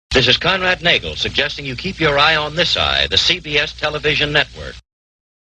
This is Conrad Nagel suggesting you keep your eye on this eye, the CBS television network.